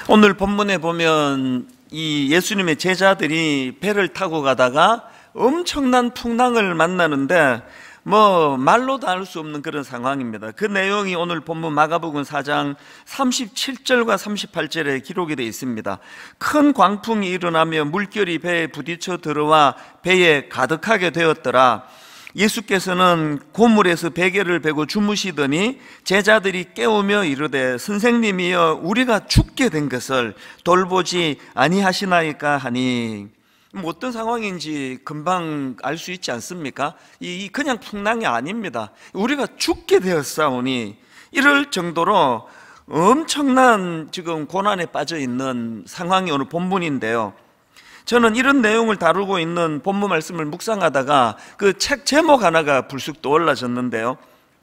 오늘 본문에 보면 이 예수님의 제자들이 배를 타고 가다가 엄청난 풍랑을 만나는데 말로도 알 수 없는 그런 상황입니다. 그 내용이 오늘 본문 마가복음 4장 37절과 38절에 기록이 되어 있습니다. 큰 광풍이 일어나며 물결이 배에 부딪혀 들어와 배에 가득하게 되었더라. 예수께서는 고물에서 베개를 베고 주무시더니 제자들이 깨우며 이르되 선생님이여 우리가 죽게 된 것을 돌보지 아니하시나이까 하니, 어떤 상황인지 금방 알 수 있지 않습니까? 이 그냥 풍랑이 아닙니다. 우리가 죽게 되었사오니, 이럴 정도로 엄청난 지금 고난에 빠져 있는 상황이 오늘 본문인데요. 저는 이런 내용을 다루고 있는 본문 말씀을 묵상하다가 그 책 제목 하나가 불쑥 떠올라졌는데요.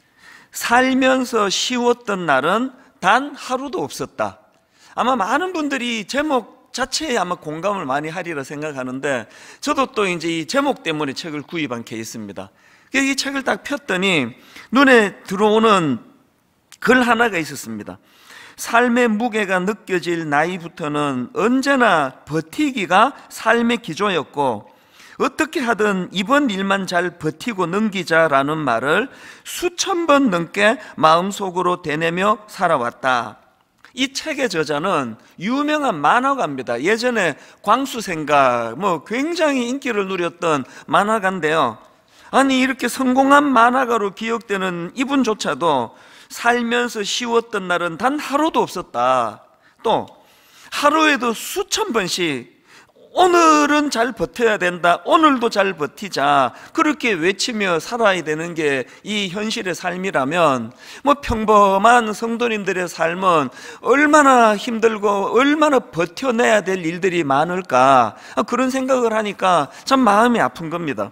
살면서 쉬웠던 날은 단 하루도 없었다. 아마 많은 분들이 제목 자체에 아마 공감을 많이 하리라 생각하는데, 저도 또 이제 이 제목 때문에 책을 구입한 케이스입니다. 이 책을 딱 폈더니 눈에 들어오는 글 하나가 있었습니다. 삶의 무게가 느껴질 나이부터는 언제나 버티기가 삶의 기조였고, 어떻게 하든 이번 일만 잘 버티고 넘기자라는 말을 수천 번 넘게 마음속으로 되뇌며 살아왔다. 이 책의 저자는 유명한 만화가입니다. 예전에 광수생가 굉장히 인기를 누렸던 만화가인데요. 아니, 이렇게 성공한 만화가로 기억되는 이분조차도 살면서 쉬웠던 날은 단 하루도 없었다. 또 하루에도 수천 번씩 오늘은 잘 버텨야 된다, 오늘도 잘 버티자, 그렇게 외치며 살아야 되는 게 이 현실의 삶이라면 평범한 성도님들의 삶은 얼마나 힘들고 얼마나 버텨내야 될 일들이 많을까, 그런 생각을 하니까 참 마음이 아픈 겁니다.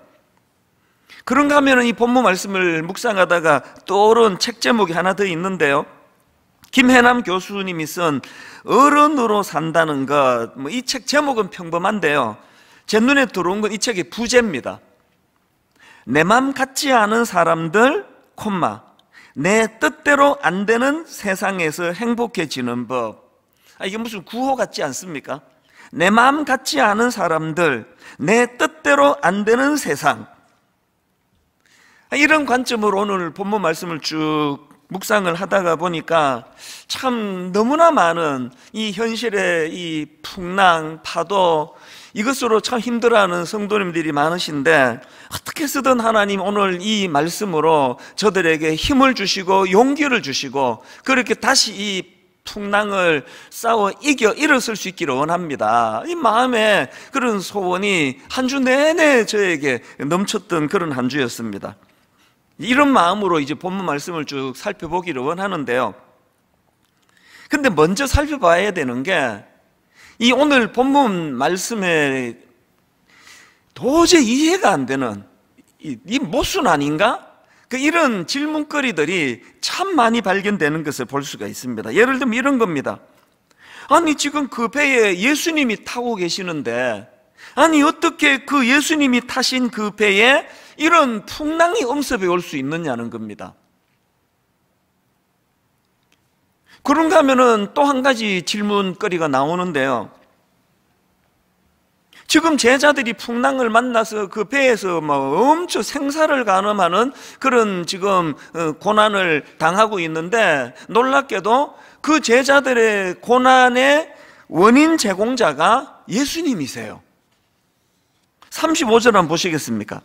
그런가 하면 이 본문 말씀을 묵상하다가 떠오른 책 제목이 하나 더 있는데요. 김혜남 교수님이 쓴 어른으로 산다는 것, 이 책 제목은 평범한데요. 제 눈에 들어온 건 이 책의 부제입니다. 내 맘 같지 않은 사람들, 내 뜻대로 안 되는 세상에서 행복해지는 법. 이게 무슨 구호 같지 않습니까? 내 맘 같지 않은 사람들, 내 뜻대로 안 되는 세상. 이런 관점으로 오늘 본문 말씀을 쭉 묵상을 하다가 보니까 참 너무나 많은 이 현실의 이 풍랑, 파도, 이것으로 참 힘들어하는 성도님들이 많으신데, 어떻게 쓰든 하나님 오늘 이 말씀으로 저들에게 힘을 주시고 용기를 주시고 그렇게 다시 이 풍랑을 싸워 이겨 일어설 수 있기를 원합니다. 이 마음에 그런 소원이 한 주 내내 저에게 넘쳤던 그런 한 주였습니다. 이런 마음으로 이제 본문 말씀을 쭉 살펴보기를 원하는데요. 근데 먼저 살펴봐야 되는 게, 이 오늘 본문 말씀에 도저히 이해가 안 되는 이 모순 아닌가? 이런 질문거리들이 참 많이 발견되는 것을 볼 수가 있습니다. 예를 들면 이런 겁니다. 아니, 지금 그 배에 예수님이 타고 계시는데, 아니 어떻게 그 예수님이 타신 그 배에 이런 풍랑이 엄습해 올 수 있느냐는 겁니다. 그런가 하면은 또 한 가지 질문거리가 나오는데요. 지금 제자들이 풍랑을 만나서 그 배에서 엄청 생사를 가늠하는 그런 지금 고난을 당하고 있는데, 놀랍게도 그 제자들의 고난의 원인 제공자가 예수님이세요. 35절 한번 보시겠습니까?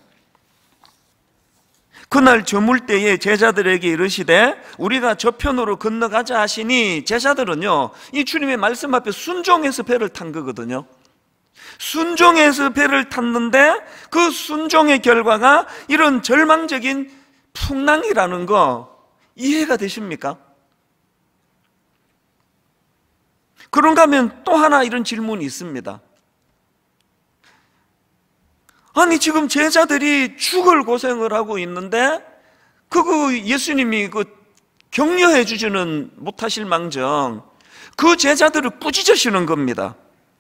그날 저물 때에 제자들에게 이르시되 우리가 저편으로 건너가자 하시니, 제자들은요 이 주님의 말씀 앞에 순종해서 배를 탄 거거든요. 순종해서 배를 탔는데 그 순종의 결과가 이런 절망적인 풍랑이라는 거 이해가 되십니까? 그런가 하면 또 하나 이런 질문이 있습니다. 아니, 지금 제자들이 죽을 고생을 하고 있는데 예수님이 격려해 주지는 못하실 망정 그 제자들을 꾸짖으시는 겁니다.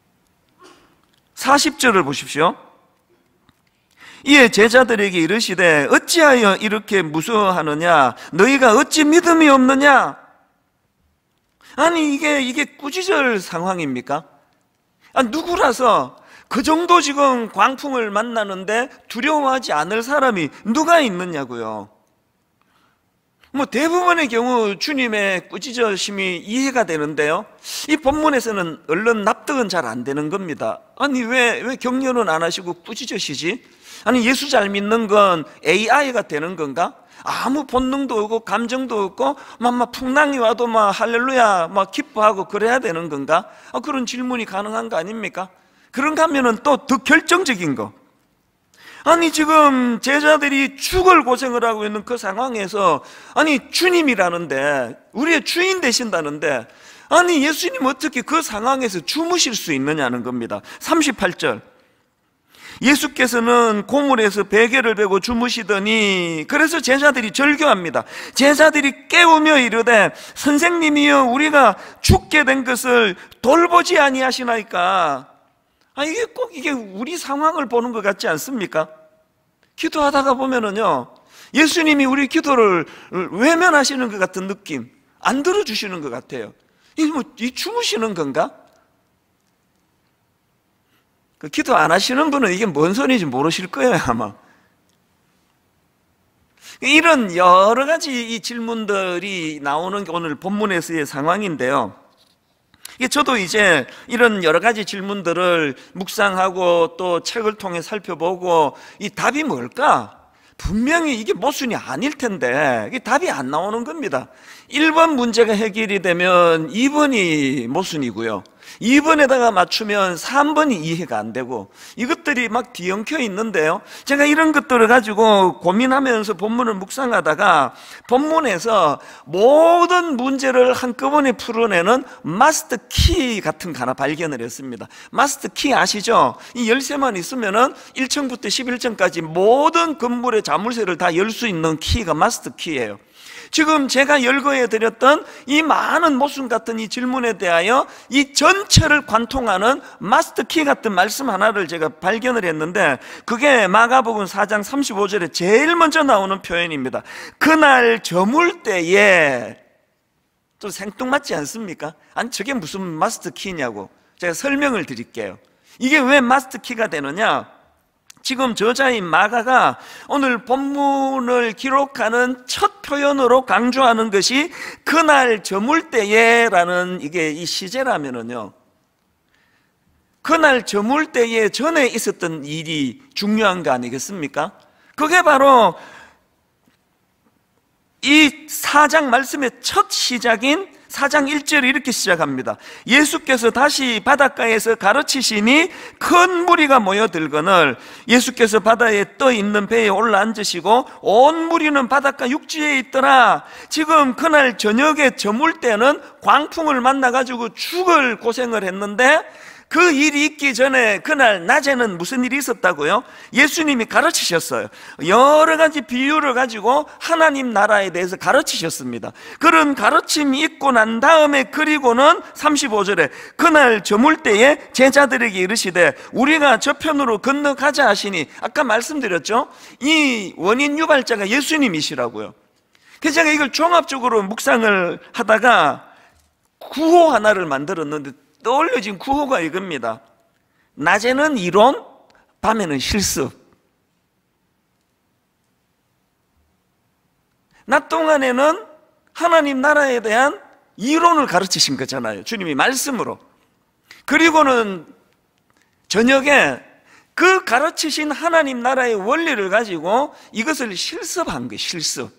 40절을 보십시오. 이에 제자들에게 이르시되 어찌하여 이렇게 무서워하느냐? 너희가 어찌 믿음이 없느냐? 아니 이게 꾸짖을 상황입니까? 누구라서 그 정도 지금 광풍을 만나는데 두려워하지 않을 사람이 누가 있느냐고요. 뭐 대부분의 경우 주님의 꾸짖으심이 이해가 되는데요, 이 본문에서는 얼른 납득은 잘 안 되는 겁니다. 아니 왜 격려는 안 하시고 꾸짖으시지? 아니 예수 잘 믿는 건 AI가 되는 건가? 아무 본능도 없고 감정도 없고 막 풍랑이 와도 막 할렐루야 막 기뻐하고 그래야 되는 건가? 그런 질문이 가능한 거 아닙니까? 그런가 하면은 또 더 결정적인 거, 아니 지금 제자들이 죽을 고생을 하고 있는 그 상황에서 아니 주님이라는데, 우리의 주인 되신다는데, 아니 예수님 어떻게 그 상황에서 주무실 수 있느냐는 겁니다. 38절, 예수께서는 고물에서 베개를 베고 주무시더니, 그래서 제자들이 절규합니다. 제자들이 깨우며 이르되 선생님이여 우리가 죽게 된 것을 돌보지 아니하시나이까. 이게 꼭 이게 우리 상황을 보는 것 같지 않습니까? 기도하다가 보면은요, 예수님이 우리 기도를 외면하시는 것 같은 느낌, 안 들어주시는 것 같아요. 이 주무시는 건가? 그 기도 안 하시는 분은 이게 뭔 소리인지 모르실 거예요, 아마. 이런 여러 가지 이 질문들이 나오는 게 오늘 본문에서의 상황인데요, 저도 이제 이런 여러 가지 질문들을 묵상하고 또 책을 통해 살펴보고 이 답이 뭘까? 분명히 이게 모순이 아닐 텐데 이게 답이 안 나오는 겁니다. 1번 문제가 해결이 되면 2번이 모순이고요, 2번에다가 맞추면 3번이 이해가 안 되고, 이것들이 막 뒤엉켜 있는데요, 제가 이런 것들을 가지고 고민하면서 본문을 묵상하다가 본문에서 모든 문제를 한꺼번에 풀어내는 마스터 키 같은 거 하나 발견을 했습니다. 마스터 키 아시죠? 이 열쇠만 있으면은 1층부터 11층까지 모든 건물의 자물쇠를 다 열 수 있는 키가 마스터 키예요. 지금 제가 열거해 드렸던 이 많은 모순 같은 이 질문에 대하여 이 전체를 관통하는 마스터 키 같은 말씀 하나를 제가 발견을 했는데, 그게 마가복음 4장 35절에 제일 먼저 나오는 표현입니다. 그날 저물 때에. 좀 생뚱맞지 않습니까? 아니 저게 무슨 마스터 키냐고. 제가 설명을 드릴게요. 이게 왜 마스터 키가 되느냐? 지금 저자인 마가가 오늘 본문을 기록하는 첫 표현으로 강조하는 것이 그날 저물 때에 라는 이게 이 시제라면은요, 그날 저물 때에 전에 있었던 일이 중요한 거 아니겠습니까? 그게 바로 이 4장 말씀의 첫 시작인 4장 1절이 이렇게 시작합니다. 예수께서 다시 바닷가에서 가르치시니 큰 무리가 모여들거늘 예수께서 바다에 떠 있는 배에 올라앉으시고 온 무리는 바닷가 육지에 있더라. 지금 그날 저녁에 저물 때는 광풍을 만나가지고 죽을 고생을 했는데, 그 일이 있기 전에 그날 낮에는 무슨 일이 있었다고요? 예수님이 가르치셨어요. 여러 가지 비유를 가지고 하나님 나라에 대해서 가르치셨습니다. 그런 가르침이 있고 난 다음에, 그리고는 35절에 그날 저물 때에 제자들에게 이르시되 우리가 저편으로 건너가자 하시니, 아까 말씀드렸죠? 이 원인 유발자가 예수님이시라고요. 그래서 제가 이걸 종합적으로 묵상을 하다가 구호 하나를 만들었는데, 떠올려진 구호가 이겁니다. 낮에는 이론, 밤에는 실습. 낮 동안에는 하나님 나라에 대한 이론을 가르치신 거잖아요, 주님이 말씀으로. 그리고는 저녁에 그 가르치신 하나님 나라의 원리를 가지고 이것을 실습한 거예요, 실습.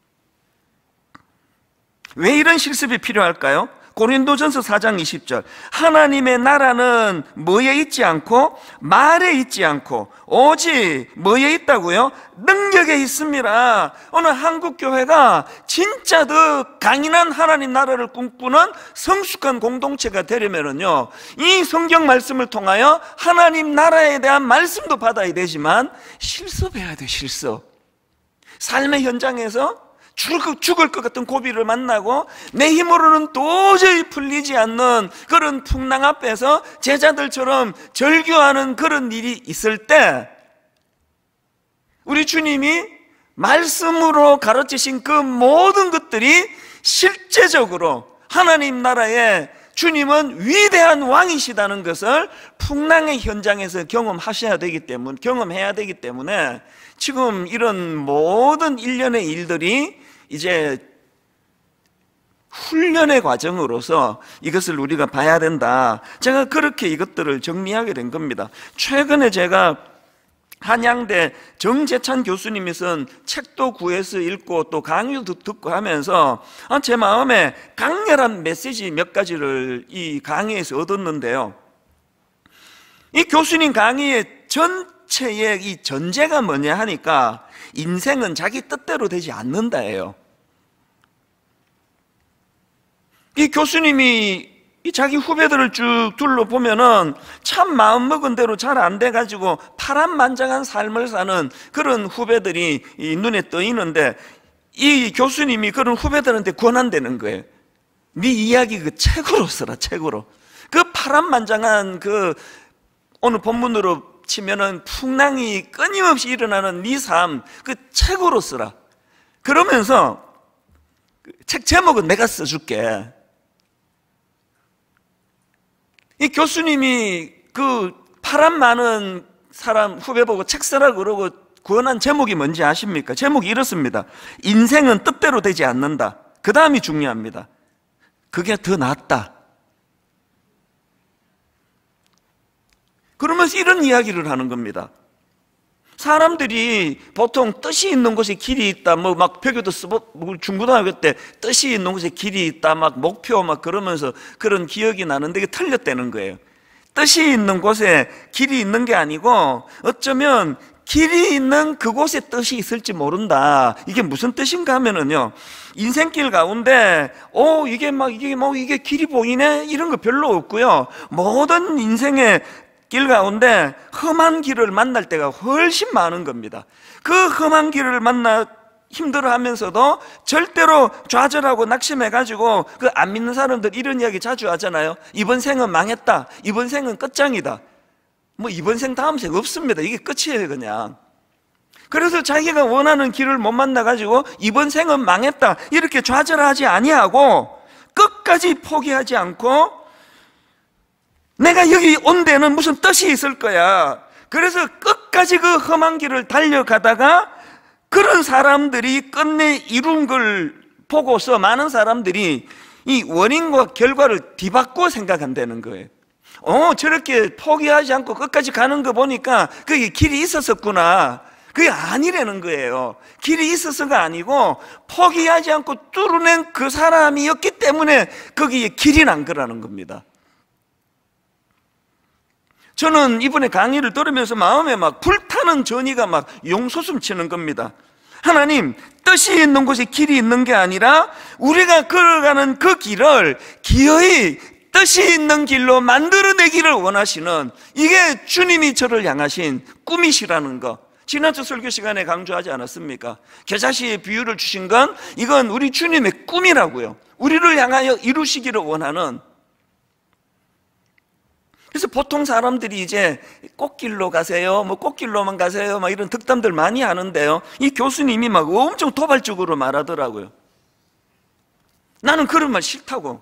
왜 이런 실습이 필요할까요? 고린도전서 4장 20절, 하나님의 나라는 뭐에 있지 않고 말에 있지 않고 오직 뭐에 있다고요? 능력에 있습니다. 오늘 한국교회가 진짜 더 강인한 하나님 나라를 꿈꾸는 성숙한 공동체가 되려면요, 이 성경 말씀을 통하여 하나님 나라에 대한 말씀도 받아야 되지만 실습해야 돼, 실습. 삶의 현장에서 죽을 것 같은 고비를 만나고 내 힘으로는 도저히 풀리지 않는 그런 풍랑 앞에서 제자들처럼 절규하는 그런 일이 있을 때, 우리 주님이 말씀으로 가르치신 그 모든 것들이 실제적으로 하나님 나라에 주님은 위대한 왕이시다는 것을 풍랑의 현장에서 경험해야 되기 때문에 지금 이런 모든 일련의 일들이 이제 훈련의 과정으로서 이것을 우리가 봐야 된다. 제가 그렇게 이것들을 정리하게 된 겁니다. 최근에 제가 한양대 정재찬 교수님이 쓴 책도 구해서 읽고 또 강의도 듣고 하면서 제 마음에 강렬한 메시지 몇 가지를 이 강의에서 얻었는데요. 이 교수님 강의의 전체의 이 전제가 뭐냐 하니까 인생은 자기 뜻대로 되지 않는다예요. 이 교수님이 이 자기 후배들을 쭉 둘러보면은 참 마음먹은 대로 잘 안 돼가지고 파란만장한 삶을 사는 그런 후배들이 이 눈에 떠있는데, 이 교수님이 그런 후배들한테 권한다는 거예요. 네 이야기 그 책으로 써라, 책으로. 그 파란만장한 그 오늘 본문으로 치면은 풍랑이 끊임없이 일어나는 네 삶, 그 책으로 쓰라. 그러면서 책 제목은 내가 써줄게. 이 교수님이 그 파란 많은 사람 후배 보고 책 쓰라 그러고 구원한 제목이 뭔지 아십니까? 제목이 이렇습니다. 인생은 뜻대로 되지 않는다. 그 다음이 중요합니다. 그게 더 낫다. 그러면서 이런 이야기를 하는 겁니다. 사람들이 보통 뜻이 있는 곳에 길이 있다, 막 표교도 쓰고, 중고등학교 때 뜻이 있는 곳에 길이 있다, 막 목표 막 그러면서 그런 기억이 나는데 이게 틀렸다는 거예요. 뜻이 있는 곳에 길이 있는 게 아니고 어쩌면 길이 있는 그곳에 뜻이 있을지 모른다. 이게 무슨 뜻인가 하면은요, 인생길 가운데 이게 길이 보이네 이런 거 별로 없고요. 모든 인생의 길 가운데 험한 길을 만날 때가 훨씬 많은 겁니다. 그 험한 길을 만나 힘들어하면서도 절대로 좌절하고 낙심해가지고 그 안 믿는 사람들 이런 이야기 자주 하잖아요. 이번 생은 망했다, 이번 생은 끝장이다. 이번 생 다음 생 없습니다. 이게 끝이에요, 그냥. 그래서 자기가 원하는 길을 못 만나가지고 이번 생은 망했다 이렇게 좌절하지 아니하고 끝까지 포기하지 않고 내가 여기 온 데는 무슨 뜻이 있을 거야. 그래서 끝까지 그 험한 길을 달려가다가 그런 사람들이 끝내 이룬 걸 보고서 많은 사람들이 이 원인과 결과를 뒤바꿔 생각한다는 거예요. 저렇게 포기하지 않고 끝까지 가는 거 보니까 그게 길이 있었었구나. 그게 아니라는 거예요. 길이 있어서가 아니고 포기하지 않고 뚫어낸 그 사람이었기 때문에 거기에 길이 난 거라는 겁니다. 저는 이번에 강의를 들으면서 마음에 막 불타는 전의가 막 용솟음 치는 겁니다. 하나님, 뜻이 있는 곳에 길이 있는 게 아니라 우리가 걸어가는 그 길을 기어이 뜻이 있는 길로 만들어내기를 원하시는, 이게 주님이 저를 향하신 꿈이시라는 거. 지난주 설교 시간에 강조하지 않았습니까? 겨자씨의 비유를 주신 건 이건 우리 주님의 꿈이라고요. 우리를 향하여 이루시기를 원하는. 그래서 보통 사람들이 이제 꽃길로 가세요, 꽃길로만 가세요, 이런 덕담들 많이 하는데요. 이 교수님이 막 엄청 도발적으로 말하더라고요. 나는 그런 말 싫다고.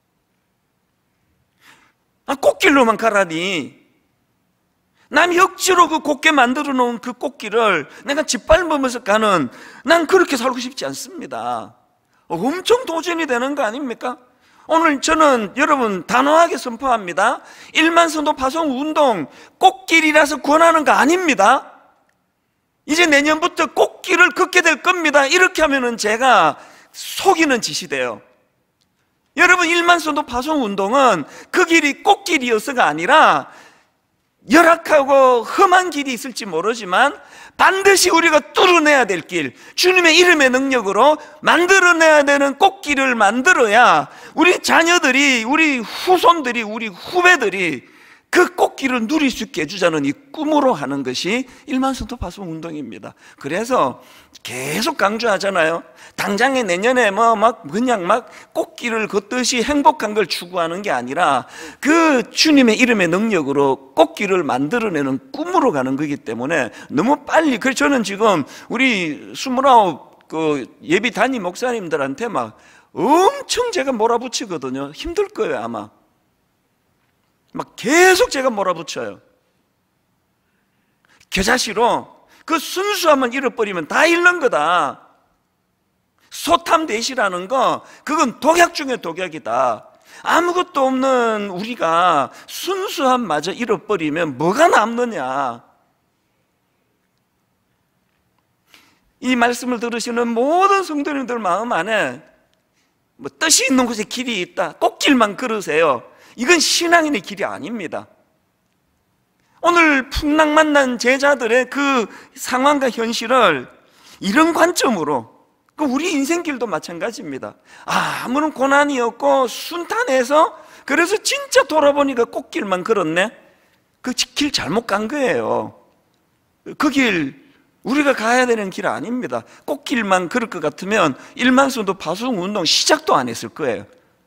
꽃길로만 가라니. 남이 억지로 그 곱게 만들어 놓은 그 꽃길을 내가 짓밟으면서 가는, 난 그렇게 살고 싶지 않습니다. 엄청 도전이 되는 거 아닙니까? 오늘 저는 여러분 단호하게 선포합니다. 1만 성도 파송 운동 꽃길이라서 권하는 거 아닙니다. 이제 내년부터 꽃길을 걷게 될 겁니다. 이렇게 하면은 제가 속이는 짓이 돼요. 여러분, 1만 성도 파송 운동은 그 길이 꽃길이어서가 아니라 열악하고 험한 길이 있을지 모르지만 반드시 우리가 뚫어내야 될 길, 주님의 이름의 능력으로 만들어내야 되는 꽃길을 만들어야 우리 자녀들이, 우리 후손들이, 우리 후배들이 그 꽃길을 누릴 수 있게 해주자는 이 꿈으로 하는 것이 1만 성도 파송 운동입니다. 그래서 계속 강조하잖아요. 당장에 내년에 그냥 꽃길을 걷듯이 행복한 걸 추구하는 게 아니라 그 주님의 이름의 능력으로 꽃길을 만들어내는 꿈으로 가는 거기 때문에 너무 빨리. 그래서 저는 지금 우리 29 그 예비 담임 목사님들한테 엄청 제가 몰아붙이거든요. 힘들 거예요 아마. 막 계속 제가 몰아붙여요. 겨자씨로 그 순수함을 잃어버리면 다 잃는 거다. 소탐대시라는 거, 그건 독약 중에 독약이다. 아무것도 없는 우리가 순수함마저 잃어버리면 뭐가 남느냐. 이 말씀을 들으시는 모든 성도님들 마음 안에 뭐 뜻이 있는 곳에 길이 있다, 꽃길만 걸으세요. 이건 신앙인의 길이 아닙니다. 오늘 풍랑 만난 제자들의 그 상황과 현실을 이런 관점으로, 우리 인생길도 마찬가지입니다. 아무런 고난이 없고 순탄해서, 그래서 진짜 돌아보니까 꽃길만 걸었네. 그 길 잘못 간 거예요. 그 길 우리가 가야 되는 길 아닙니다. 꽃길만 걸을 것 같으면 일만수도 파수운동 시작도 안 했을 거예요.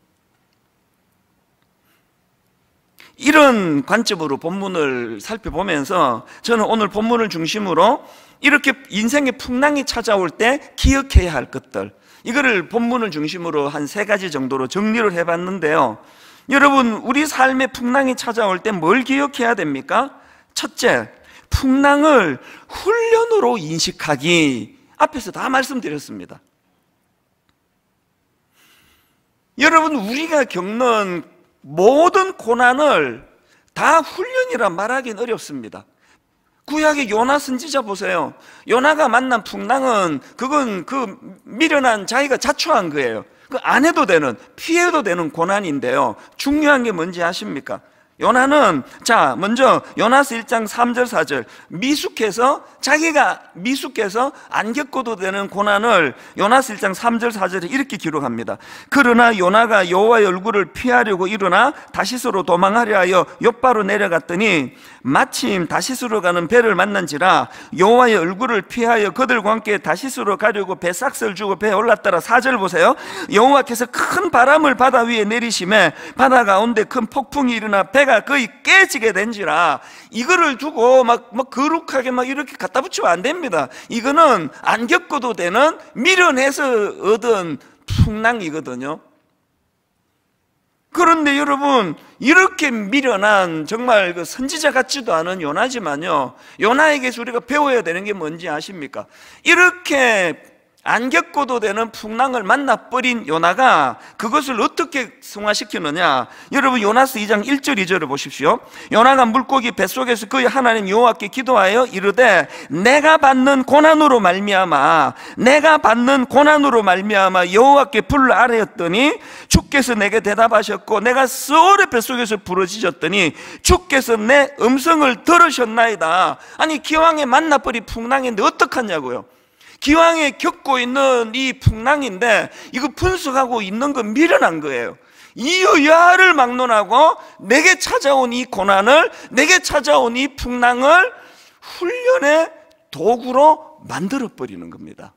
이런 관점으로 본문을 살펴보면서 저는 오늘 본문을 중심으로 이렇게 인생의 풍랑이 찾아올 때 기억해야 할 것들, 이거를 본문을 중심으로 한 3가지 정도로 정리를 해봤는데요. 여러분, 우리 삶의 풍랑이 찾아올 때 뭘 기억해야 됩니까? 첫째, 풍랑을 훈련으로 인식하기. 앞에서 다 말씀드렸습니다. 여러분, 우리가 겪는 모든 고난을 다 훈련이라 말하기는 어렵습니다. 구약의 요나 선지자 보세요. 요나가 만난 풍랑은 그건 그 미련한 자기가 자초한 거예요. 그 안 해도 되는, 피해도 되는 고난인데요. 중요한 게 뭔지 아십니까? 요나는, 자, 먼저 요나서 1장 3절 4절, 자기가 미숙해서 안 겪어도 되는 고난을 요나서 1장 3절 4절에 이렇게 기록합니다. 그러나 요나가 여호와의 얼굴을 피하려고 일어나 다시스로 도망하려 하여 욥바로 내려갔더니 마침 다시스로 가는 배를 만난지라 여호와의 얼굴을 피하여 그들과 함께 다시스로 가려고 배삭스를 주고 배에 올랐더라. 4절 보세요. 여호와께서 큰 바람을 바다 위에 내리심에 바다 가운데 큰 폭풍이 일어나 배가 거의 깨지게 된지라. 이거를 두고 막 거룩하게 막 이렇게 갖다 붙이면 안 됩니다. 이거는 안 겪어도 되는 미련해서 얻은 풍랑이거든요. 그런데 여러분, 이렇게 미련한 정말 그 선지자 같지도 않은 요나지만요, 요나에게서 우리가 배워야 되는 게 뭔지 아십니까? 이렇게 안 겪어도 되는 풍랑을 만나버린 요나가 그것을 어떻게 승화시키느냐. 여러분, 요나서 2장 1절 2절을 보십시오. 요나가 물고기 뱃속에서 그의 하나님 여호와께 기도하여 이르되 내가 받는 고난으로 말미암아 여호와께 불러 아뢰었더니 주께서 내게 대답하셨고 내가 스올의 뱃속에서 부르짖었더니 주께서 내 음성을 들으셨나이다. 아니, 기왕에 만나버린 풍랑인데 어떡하냐고요. 기왕에 겪고 있는 이 풍랑인데 이거 분석하고 있는 건 미련한 거예요. 이유야를 막론하고 내게 찾아온 이 고난을, 내게 찾아온 이 풍랑을 훈련의 도구로 만들어버리는 겁니다.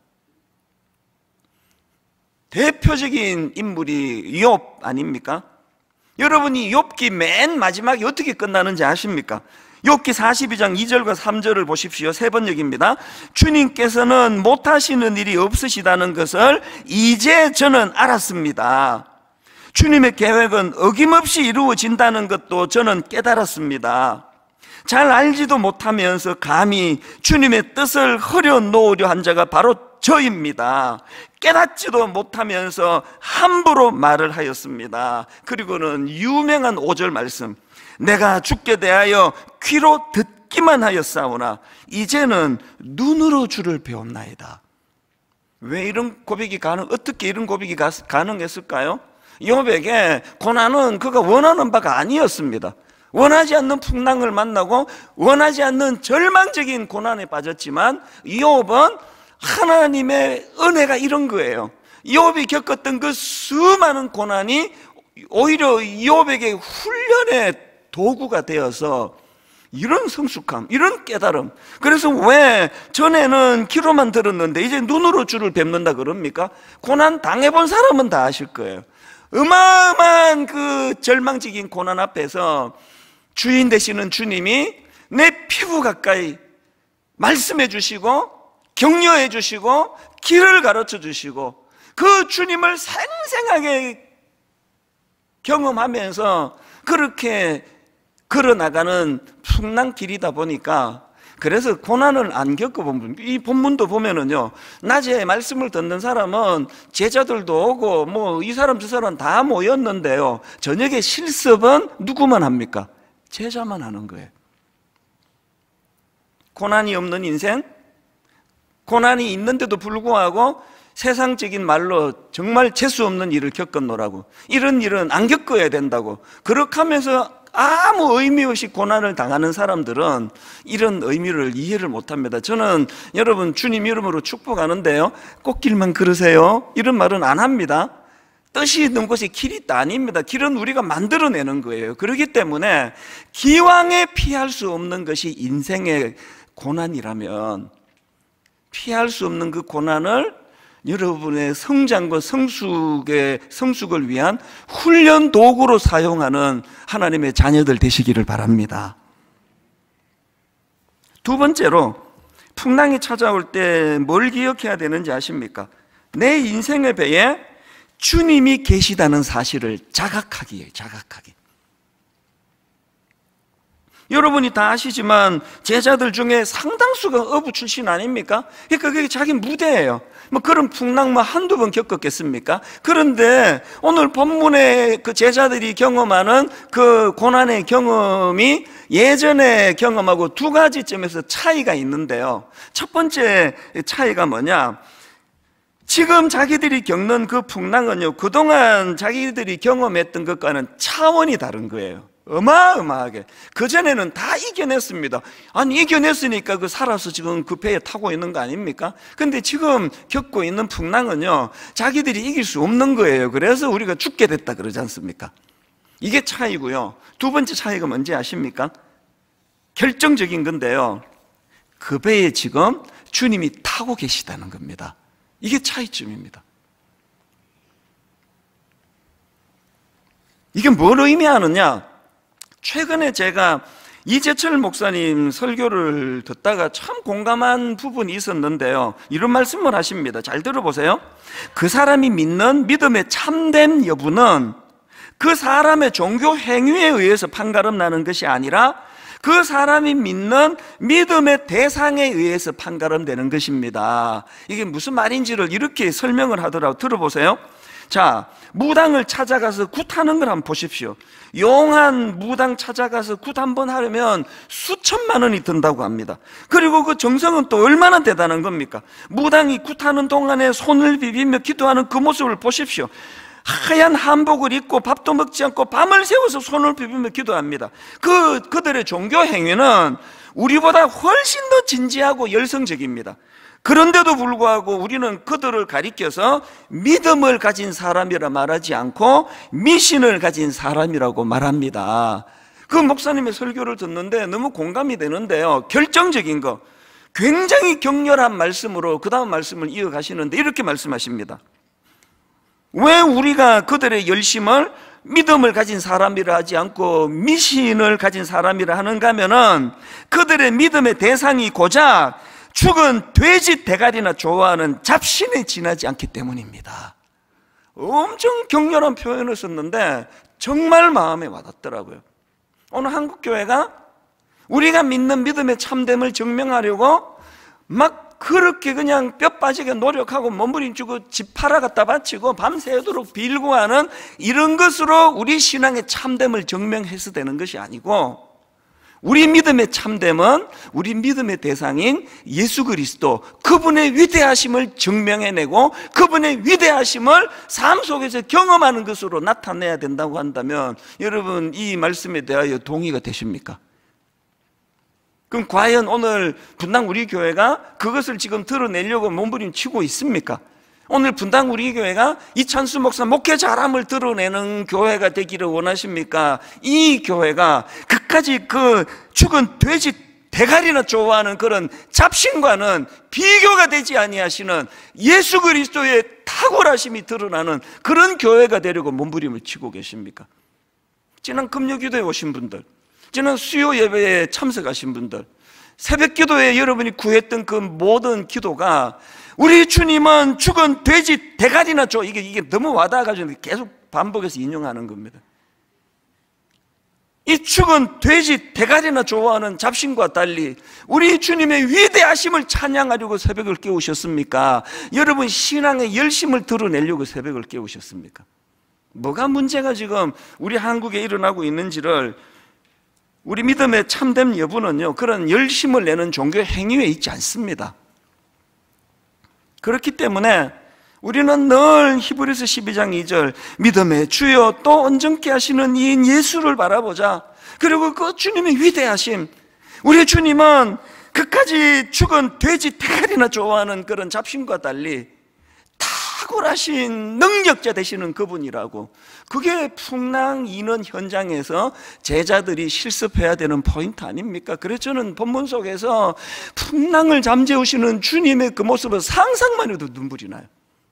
대표적인 인물이 욥 아닙니까? 여러분이 욥기 맨 마지막에 어떻게 끝나는지 아십니까? 욥기 42장 2절과 3절을 보십시오. 3번역입니다. 주님께서는 못하시는 일이 없으시다는 것을 이제 저는 알았습니다. 주님의 계획은 어김없이 이루어진다는 것도 저는 깨달았습니다. 잘 알지도 못하면서 감히 주님의 뜻을 흐려놓으려 한 자가 바로 저입니다. 깨닫지도 못하면서 함부로 말을 하였습니다. 그리고는 유명한 5절 말씀, 내가 주께 대하여 귀로 듣기만 하였사오나 이제는 눈으로 주를 배웠나이다. 왜 이런 고백이 어떻게 이런 고백이 가능했을까요? 욥에게 고난은 그가 원하는 바가 아니었습니다. 원하지 않는 풍랑을 만나고 원하지 않는 절망적인 고난에 빠졌지만 욥은 하나님의 은혜가 이런 거예요. 욥이 겪었던 그 수많은 고난이 오히려 욥에게 훈련의 도구가 되어서 이런 성숙함, 이런 깨달음. 그래서 왜 전에는 귀로만 들었는데 이제 눈으로 주를 뵙는다 그럽니까? 고난 당해본 사람은 다 아실 거예요. 어마어마한 그 절망적인 고난 앞에서 주인 되시는 주님이 내 피부 가까이 말씀해 주시고 격려해 주시고 길을 가르쳐 주시고 그 주님을 생생하게 경험하면서 그렇게 걸어나가는 풍랑길이다 보니까, 그래서 고난을 안 겪어본, 이 본문도 보면은요, 낮에 말씀을 듣는 사람은 제자들도 오고 뭐 이 사람 저 사람 다 모였는데요, 저녁에 실습은 누구만 합니까? 제자만 하는 거예요. 고난이 없는 인생, 고난이 있는데도 불구하고 세상적인 말로 정말 재수 없는 일을 겪었노라고, 이런 일은 안 겪어야 된다고, 그렇게 하면서 아무 의미 없이 고난을 당하는 사람들은 이런 의미를 이해를 못합니다. 저는 여러분 주님 이름으로 축복하는데요, 꽃길만 걸으세요 이런 말은 안 합니다. 뜻이 있는 곳에 길이 있다 아닙니다. 길은 우리가 만들어내는 거예요. 그렇기 때문에 기왕에 피할 수 없는 것이 인생의 고난이라면, 피할 수 없는 그 고난을 여러분의 성장과 성숙을 위한 훈련 도구로 사용하는 하나님의 자녀들 되시기를 바랍니다. 두 번째로, 풍랑이 찾아올 때 뭘 기억해야 되는지 아십니까? 내 인생의 배에 주님이 계시다는 사실을 자각하기예요. 자각하기. 여러분이 다 아시지만 제자들 중에 상당수가 어부 출신 아닙니까? 그러니까 그게 자기 무대예요. 뭐 그런 풍랑 뭐 한두 번 겪었겠습니까? 그런데 오늘 본문에 그 제자들이 경험하는 그 고난의 경험이 예전의 경험하고 두 가지 점에서 차이가 있는데요, 첫 번째 차이가 뭐냐, 지금 자기들이 겪는 그 풍랑은요, 그동안 자기들이 경험했던 것과는 차원이 다른 거예요. 어마어마하게. 그전에는 다 이겨냈습니다. 아니, 이겨냈으니까 그 살아서 지금 그 배에 타고 있는 거 아닙니까? 근데 지금 겪고 있는 풍랑은요, 자기들이 이길 수 없는 거예요. 그래서 우리가 죽게 됐다 그러지 않습니까? 이게 차이고요. 두 번째 차이가 뭔지 아십니까? 결정적인 건데요, 그 배에 지금 주님이 타고 계시다는 겁니다. 이게 차이점입니다. 이게 뭘 의미하느냐? 최근에 제가 이재철 목사님 설교를 듣다가 참 공감한 부분이 있었는데요, 이런 말씀을 하십니다. 잘 들어보세요. 그 사람이 믿는 믿음의 참됨 여부는 그 사람의 종교 행위에 의해서 판가름 나는 것이 아니라 그 사람이 믿는 믿음의 대상에 의해서 판가름되는 것입니다. 이게 무슨 말인지를 이렇게 설명을 하더라고요. 들어보세요. 자, 무당을 찾아가서 굿하는 걸 한번 보십시오. 용한 무당 찾아가서 굿 한번 하려면 수천만 원이 든다고 합니다. 그리고 그 정성은 또 얼마나 대단한 겁니까? 무당이 굿하는 동안에 손을 비비며 기도하는 그 모습을 보십시오. 하얀 한복을 입고 밥도 먹지 않고 밤을 새워서 손을 비비며 기도합니다. 그들의 종교 행위는 우리보다 훨씬 더 진지하고 열성적입니다. 그런데도 불구하고 우리는 그들을 가리켜서 믿음을 가진 사람이라 말하지 않고 미신을 가진 사람이라고 말합니다. 그 목사님의 설교를 듣는데 너무 공감이 되는데요, 결정적인 거, 굉장히 격렬한 말씀으로 그 다음 말씀을 이어가시는데 이렇게 말씀하십니다. 왜 우리가 그들의 열심을 믿음을 가진 사람이라 하지 않고 미신을 가진 사람이라 하는가 하면은, 그들의 믿음의 대상이 고작 죽은 돼지 대가리나 좋아하는 잡신에 지나지 않기 때문입니다. 엄청 격렬한 표현을 썼는데 정말 마음에 와닿더라고요. 오늘 한국교회가 우리가 믿는 믿음의 참됨을 증명하려고 막 그렇게 그냥 뼈 빠지게 노력하고 몸부림치고 집 팔아 갖다 바치고 밤새도록 빌고 하는 이런 것으로 우리 신앙의 참됨을 증명해서 되는 것이 아니고, 우리 믿음의 참됨은 우리 믿음의 대상인 예수 그리스도, 그분의 위대하심을 증명해내고 그분의 위대하심을 삶 속에서 경험하는 것으로 나타내야 된다고 한다면, 여러분 이 말씀에 대하여 동의가 되십니까? 그럼 과연 오늘 분당 우리 교회가 그것을 지금 드러내려고 몸부림치고 있습니까? 오늘 분당 우리 교회가 이찬수 목사 목회 잘함을 드러내는 교회가 되기를 원하십니까? 이 교회가 그까지 그 죽은 돼지 대가리나 좋아하는 그런 잡신과는 비교가 되지 아니하시는 예수 그리스도의 탁월하심이 드러나는 그런 교회가 되려고 몸부림을 치고 계십니까? 지난 금요기도에 오신 분들, 지난 수요 예배에 참석하신 분들, 새벽 기도에 여러분이 구했던 그 모든 기도가 우리 주님은 죽은 돼지 대가리나 줘. 이게 너무 와닿아가지고 계속 반복해서 인용하는 겁니다. 이 죽은 돼지 대가리나 좋아하는 잡신과 달리 우리 주님의 위대하심을 찬양하려고 새벽을 깨우셨습니까? 여러분 신앙의 열심을 드러내려고 새벽을 깨우셨습니까? 뭐가 문제가 지금 우리 한국에 일어나고 있는지를, 우리 믿음의 참된 여부는요, 그런 열심을 내는 종교 행위에 있지 않습니다. 그렇기 때문에 우리는 늘 히브리서 12장 2절 믿음의 주여 또 온전케 하시는 이인 예수를 바라보자. 그리고 그 주님의 위대하심, 우리 주님은 그까지 죽은 돼지 대가리나 좋아하는 그런 잡신과 달리 탁월하신 능력자 되시는 그분이라고. 그게 풍랑 인원 현장에서 제자들이 실습해야 되는 포인트 아닙니까? 그래서 저는 본문 속에서 풍랑을 잠재우시는 주님의 그 모습을 상상만 해도 눈물이 나요.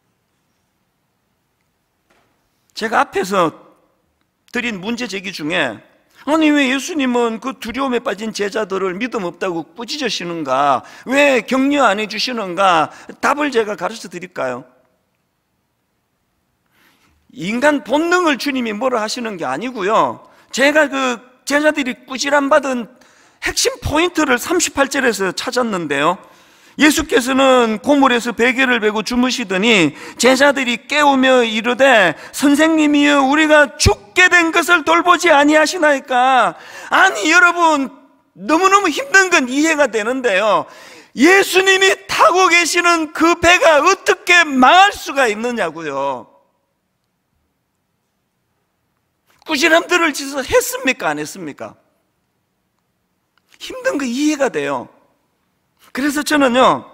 제가 앞에서 드린 문제 제기 중에, 아니 왜 예수님은 그 두려움에 빠진 제자들을 믿음 없다고 꾸짖으시는가, 왜 격려 안 해주시는가, 답을 제가 가르쳐 드릴까요? 인간 본능을 주님이 뭐라 하시는 게 아니고요, 제가 그 제자들이 꾸지람 받은 핵심 포인트를 38절에서 찾았는데요, 예수께서는 고물에서 베개를 베고 주무시더니 제자들이 깨우며 이르되 선생님이여 우리가 죽게 된 것을 돌보지 아니하시나이까. 아니 여러분, 너무너무 힘든 건 이해가 되는데요, 예수님이 타고 계시는 그 배가 어떻게 망할 수가 있느냐고요. 꾸지람들을 지어서 했습니까 안 했습니까? 힘든 거 이해가 돼요. 그래서 저는요,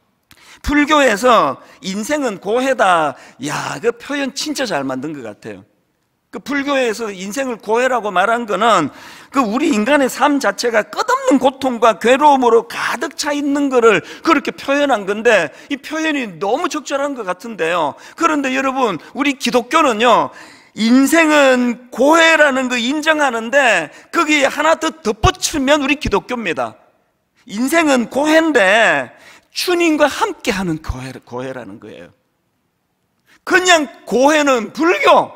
불교에서 인생은 고해다, 야, 그 표현 진짜 잘 만든 것 같아요. 그 불교에서 인생을 고해라고 말한 거는 그 우리 인간의 삶 자체가 끝없는 고통과 괴로움으로 가득 차 있는 거를 그렇게 표현한 건데, 이 표현이 너무 적절한 것 같은데요. 그런데 여러분, 우리 기독교는요, 인생은 고해라는 거 인정하는데 거기에 하나 더 덧붙이면 우리 기독교입니다. 인생은 고해인데 주님과 함께하는 고해라는 거예요. 그냥 고해는 불교,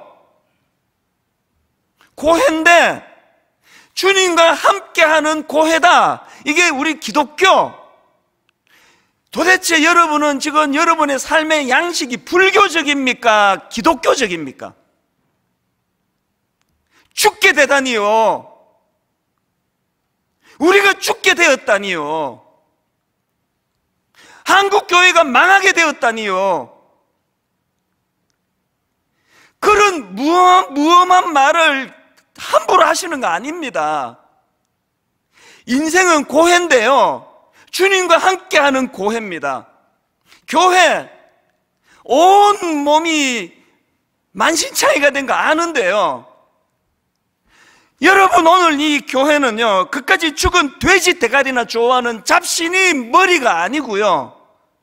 고해인데 주님과 함께하는 고해다, 이게 우리 기독교. 도대체 여러분은 지금 여러분의 삶의 양식이 불교적입니까 기독교적입니까? 죽게 되다니요, 우리가 죽게 되었다니요, 한국교회가 망하게 되었다니요, 그런 무엄한 말을 함부로 하시는 거 아닙니다. 인생은 고해인데요, 주님과 함께하는 고해입니다. 교회, 온 몸이 만신창이가 된 거 아는데요, 여러분 오늘 이 교회는요, 그까지 죽은 돼지 대가리나 좋아하는 잡신이 머리가 아니고요,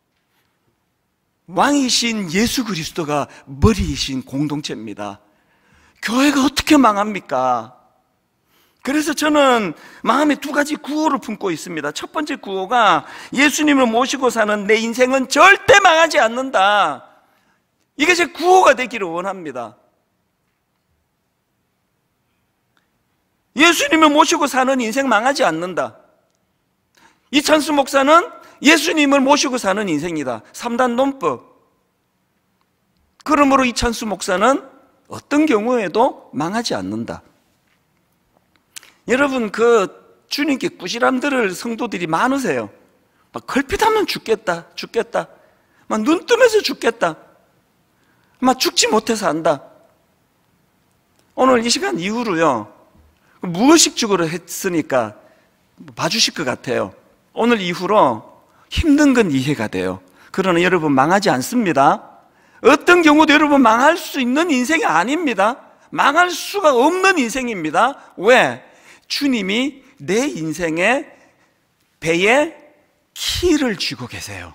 왕이신 예수 그리스도가 머리이신 공동체입니다. 교회가 어떻게 망합니까? 그래서 저는 마음에 두 가지 구호를 품고 있습니다. 첫 번째 구호가 예수님을 모시고 사는 내 인생은 절대 망하지 않는다. 이게 제 구호가 되기를 원합니다. 예수님을 모시고 사는 인생 망하지 않는다. 이찬수 목사는 예수님을 모시고 사는 인생이다. 3단 논법. 그러므로 이찬수 목사는 어떤 경우에도 망하지 않는다. 여러분, 그 주님께 꾸지람 들을 성도들이 많으세요. 막 걸핏하면 죽겠다, 죽겠다, 막 눈 뜨면서 죽겠다, 막 죽지 못해서 안다. 오늘 이 시간 이후로요, 무의식적으로 했으니까 봐주실 것 같아요. 오늘 이후로 힘든 건 이해가 돼요. 그러나 여러분 망하지 않습니다. 어떤 경우도 여러분 망할 수 있는 인생이 아닙니다. 망할 수가 없는 인생입니다. 왜? 주님이 내 인생의 배에 키를 쥐고 계세요.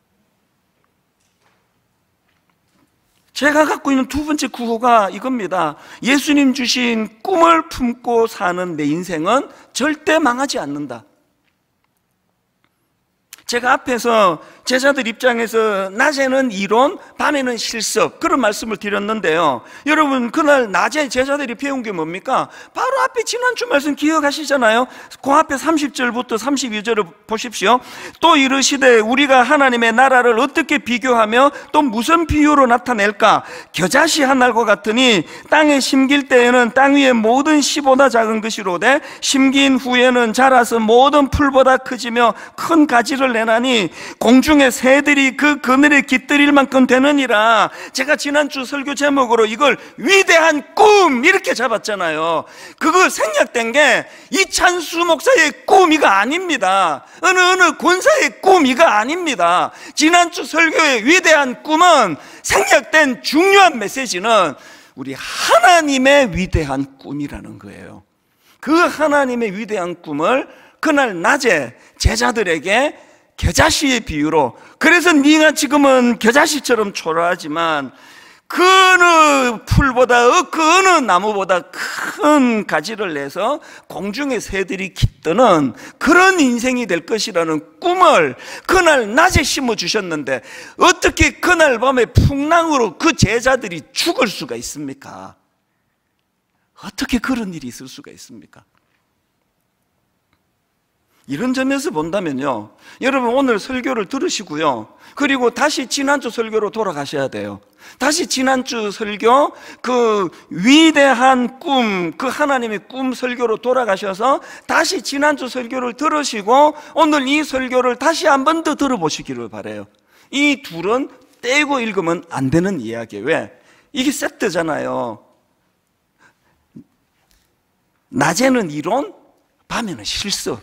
제가 갖고 있는 두 번째 구호가 이겁니다. 예수님 주신 꿈을 품고 사는 내 인생은 절대 망하지 않는다. 제가 앞에서 제자들 입장에서 낮에는 이론, 밤에는 실습, 그런 말씀을 드렸는데요. 여러분, 그날 낮에 제자들이 배운 게 뭡니까? 바로 앞에 지난주 말씀 기억하시잖아요. 그 앞에 30절부터 32절을 보십시오. 또 이르시되 우리가 하나님의 나라를 어떻게 비교하며 또 무슨 비유로 나타낼까? 겨자씨 한 알과 같으니 땅에 심길 때에는 땅 위의 모든 씨보다 작은 것이로되 심긴 후에는 자라서 모든 풀보다 크지며 큰 가지를 내나니 공중의 새들이 그 그늘에 깃들일 만큼 되느니라. 제가 지난주 설교 제목으로 이걸 위대한 꿈 이렇게 잡았잖아요. 그거 생략된 게 이찬수 목사의 꿈이가 아닙니다. 어느 권사의 꿈이가 아닙니다. 지난주 설교의 위대한 꿈은, 생략된 중요한 메시지는 우리 하나님의 위대한 꿈이라는 거예요. 그 하나님의 위대한 꿈을 그날 낮에 제자들에게 겨자씨의 비유로, 그래서 네가 지금은 겨자씨처럼 초라하지만 그 어느 풀보다, 그 어느 나무보다 큰 가지를 내서 공중의 새들이 깃드는 그런 인생이 될 것이라는 꿈을 그날 낮에 심어주셨는데, 어떻게 그날 밤에 풍랑으로 그 제자들이 죽을 수가 있습니까? 어떻게 그런 일이 있을 수가 있습니까? 이런 점에서 본다면요, 여러분 오늘 설교를 들으시고요, 그리고 다시 지난주 설교로 돌아가셔야 돼요. 다시 지난주 설교, 그 위대한 꿈, 그 하나님의 꿈 설교로 돌아가셔서 다시 지난주 설교를 들으시고 오늘 이 설교를 다시 한 번 더 들어보시기를 바라요. 이 둘은 떼고 읽으면 안 되는 이야기예요. 왜? 이게 세트잖아요. 낮에는 이론, 밤에는 실습.